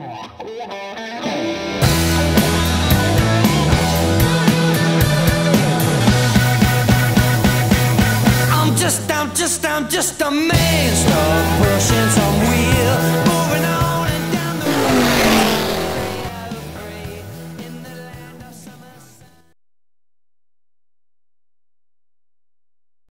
I'm just a man stuck pushing some wheel.